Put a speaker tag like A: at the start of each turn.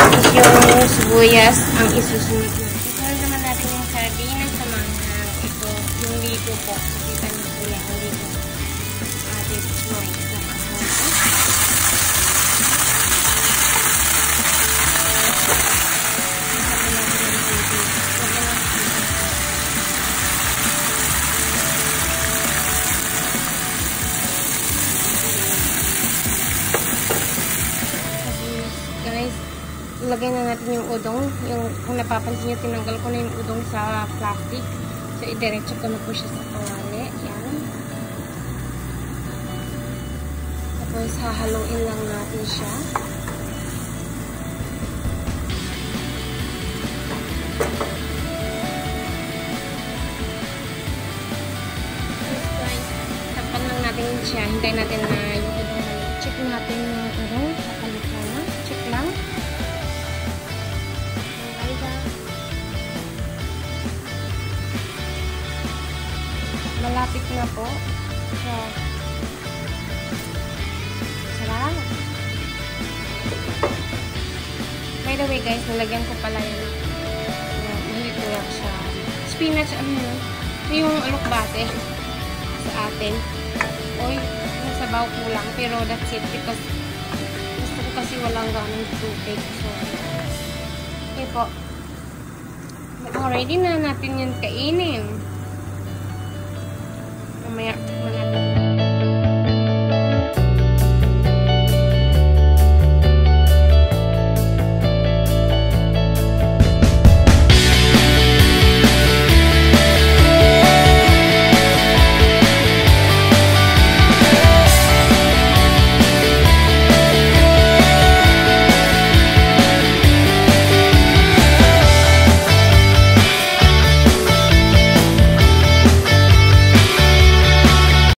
A: Tapos yung sibuyas ang isusunod natin. Sunod naman natin yung sardinas sa manghang. Ito, yung ligo po. Kita niyo po yan, yung ligo. Added choy sa manghang. Ilagay na natin yung udong. Kung napapansin nyo, tinanggal ko na yung udong sa plastic. So, idiretso ko na po siya sa kawali. Yan. Tapos, hahaluin lang natin siya. Tapan lang natin siya. Hintayin natin na yung udong haluin. Check natin yung udong. Haluin na. Check lang. Malapit na po. So, sarap. By the way guys, nalagyan ko pala yun. Mahito lang siya. Spinach, yung alokbate sa atin. O yung sabaw kulang. Pero that's it. Because gusto ko kasi walang ganong tubig. So, okay po. Ready na natin yung kainin. Mamaya